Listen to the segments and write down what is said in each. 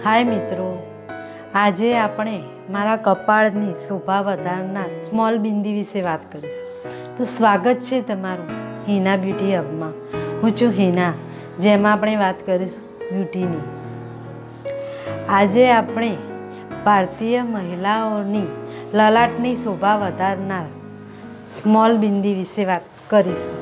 हाय मित्रों, आज આપણે મારા કપાળની શોભા વધારનાર સ્મોલ બિંદી વિશે વાત કરીશું। તો સ્વાગત છે તમારું હિના બ્યુટી હબમાં। હું છું હિના, જેમાં આપણે વાત કરીશું બ્યુટીની। આજે આપણે ભારતીય મહિલાઓની લલાટની શોભા વધારનાર સ્મોલ બિંદી વિશે વાત કરીશું।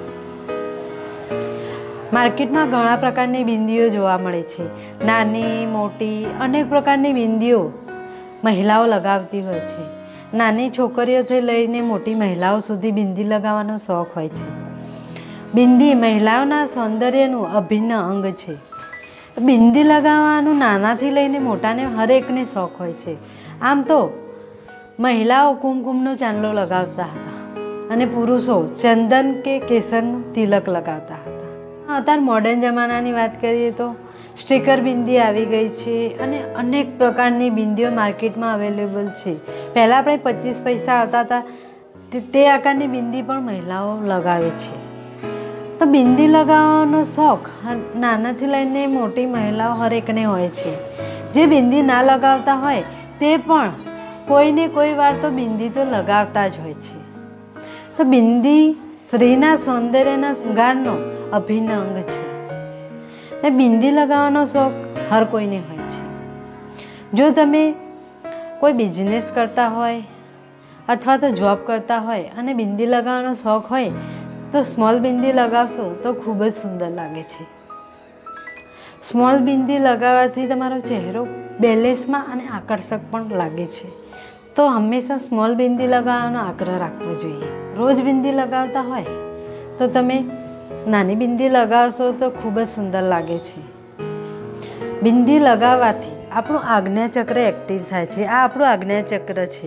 માર્કેટમાં ઘણા પ્રકારની બિંદીઓ જોવા મળે છે। નાની મોટી અનેક પ્રકારની બિંદીઓ મહિલાઓ લગાવતી હોય છે। નાની છોકરીઓથી લઈને મોટી મહિલાઓ સુધી બિંદી લગાવવાનો શોખ હોય છે। બિંદી મહિલાઓના સૌંદર્યનું અભિન્ન અંગ છે। બિંદી લગાવવાનું નાનાથી લઈને મોટાને હરેકને શોખ હોય છે। આમ તો મહિલાઓ કુમકુમનો ચાંદલો લગાવતા હતા અને પુરુષો ચંદન કે કેસરનું તિલક લગાવતા હતા। અત્યારે મોડર્ન જમાનાની વાત કરીએ તો સ્ટીકર બિંદી આવી ગઈ છે અને અનેક પ્રકારની બિંદીઓ માર્કેટમાં અવેલેબલ છે। પહેલાં આપણે 25 પૈસા આવતા હતા તે આકારની બિંદી પણ મહિલાઓ લગાવે છે। તો બિંદી લગાવવાનો શોખ નાનાથી લઈને મોટી મહિલાઓ હરેકને હોય છે। જે બિંદી ના લગાવતા હોય તે પણ કોઈને કોઈ વાર તો બિંદી તો લગાવતા જ હોય છે। તો બિંદી સ્ત્રીના સૌંદર્યના શૃંગારનો અભિન્ન અંગ છે। એ બિંદી લગાવવાનો શોખ હર કોઈને હોય છે। જો તમે કોઈ બિઝનેસ કરતા હોય અથવા તો જોબ કરતા હોય અને બિંદી લગાવવાનો શોખ હોય તો સ્મોલ બિંદી લગાવશો તો ખૂબ જ સુંદર લાગે છે। સ્મોલ બિંદી લગાવવાથી તમારો ચહેરો બેલેન્સમાં અને આકર્ષક પણ લાગે છે। તો હંમેશા સ્મોલ બિંદી લગાવવાનો આગ્રહ રાખવો જોઈએ। રોજ બિંદી લગાવતા હોય તો તમે નાની બિંદી લગાવશો તો ખૂબ જ સુંદર લાગે છે। બિંદી લગાવવાથી આપણું આજ્ઞાચક્ર એક્ટિવ થાય છે। આ આપણું આજ્ઞાચક્ર છે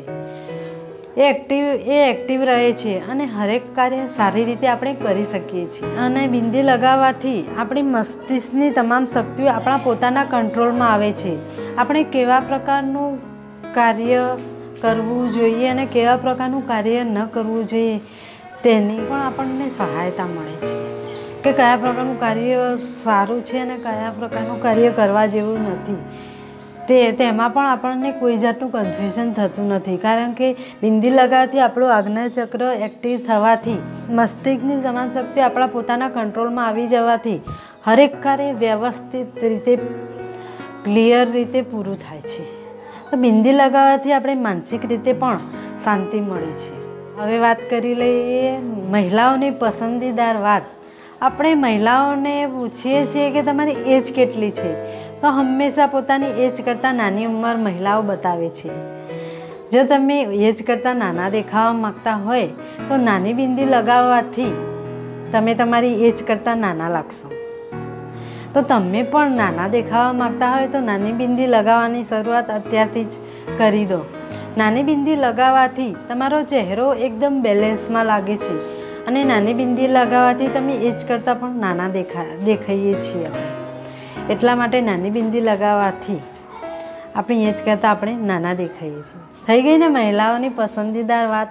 એ એક્ટિવ રહે છે અને હરેક કાર્ય સારી રીતે આપણે કરી શકીએ છીએ। અને બિંદી લગાવવાથી આપણી મસ્તિષ્કની તમામ શક્તિઓ આપણા પોતાના કંટ્રોલમાં આવે છે। આપણે કેવા પ્રકારનું કાર્ય કરવું જોઈએ અને કેવા પ્રકારનું કાર્ય ન કરવું જોઈએ તેની પણ આપણને સહાયતા મળે છે કે કયા પ્રકારનું કાર્ય સારું છે અને કયા પ્રકારનું કાર્ય કરવા જેવું નથી। તેમાં પણ આપણને કોઈ જાતનું કન્ફ્યુઝન થતું નથી, કારણ કે બિંદી લગાવવાથી આપણું આજ્ઞાચક્ર એક્ટિવ થવાથી મસ્તિષ્કની તમામ શક્તિ આપણા પોતાના કંટ્રોલમાં આવી જવાથી હરેક કાર્ય વ્યવસ્થિત રીતે ક્લિયર રીતે પૂરું થાય છે। તો બિંદી લગાવવાથી આપણે માનસિક રીતે પણ શાંતિ મળે છે। હવે વાત કરી લઈએ મહિલાઓની પસંદીદાર વાત। આપણે મહિલાઓને પૂછીએ છીએ કે તમારી એજ કેટલી છે, તો હંમેશા પોતાની એજ કરતાં નાની ઉંમર મહિલાઓ બતાવે છે। જો તમે એજ કરતાં નાના દેખાવા માગતા હોય તો નાની બિંદી લગાવવાથી તમે તમારી એજ કરતાં નાના લાગશો। તો તમે પણ નાના દેખાવા માગતા હોય તો નાની બિંદી લગાવવાની શરૂઆત અત્યારથી જ કરી દો। નાની બિંદી લગાવવાથી તમારો ચહેરો એકદમ બેલેન્સમાં લાગે છે અને નાની બિંદી લગાવવાથી તમે એજ કરતાં પણ નાના દેખાઈએ છીએ આપણે। એટલા માટે નાની બિંદી લગાવવાથી આપણી એજ કરતાં આપણે નાના દેખાઈએ છીએ। થઈ ગઈ ને મહિલાઓની પસંદીદાર વાત।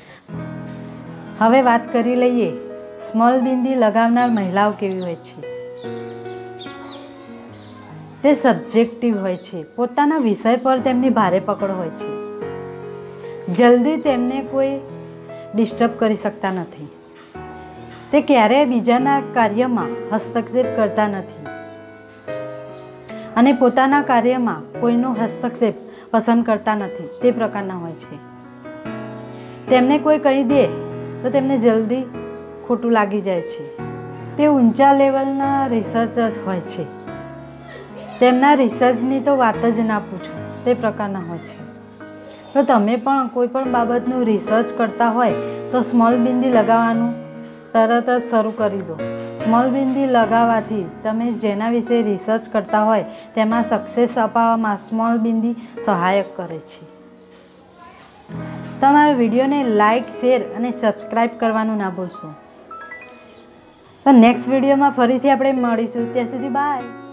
હવે વાત કરી લઈએ સ્મોલ બિંદી લગાવનાર મહિલાઓ કેવી હોય છે। તે સબ્જેક્ટિવ હોય છે। પોતાના વિષય પર તેમની ભારે પકડ હોય છે। જલ્દી તેમને કોઈ ડિસ્ટર્બ કરી શકતા નથી। તે ક્યારેય બીજાના કાર્યમાં હસ્તક્ષેપ કરતા નથી અને પોતાના કાર્યમાં કોઈનો હસ્તક્ષેપ પસંદ કરતા નથી, તે પ્રકારના હોય છે। તેમને કોઈ કહી દે તો તેમને જલ્દી ખોટું લાગી જાય છે। તે ઊંચા લેવલના રિસર્ચર હોય છે। તેમના રિસર્ચની તો વાત જ ના પૂછો, તે પ્રકારના હોય છે। તો તમે પણ કોઈ પણ બાબતનું રિસર્ચ કરતા હોય તો સ્મોલ બિંદી લગાવવાનું તરત જ શરૂ કરી દો। સ્મોલ બિંદી લગાવવાથી તમે જેના વિશે રિસર્ચ કરતા હોય તેમાં સક્સેસ અપાવવામાં સ્મોલ બિંદી સહાયક કરે છે। તમારા વિડીયોને લાઇક, શેર અને સબસ્ક્રાઈબ કરવાનું ના ભૂલશો। તો નેક્સ્ટ વિડીયોમાં ફરીથી આપણે મળીશું। ત્યાં સુધી બાય।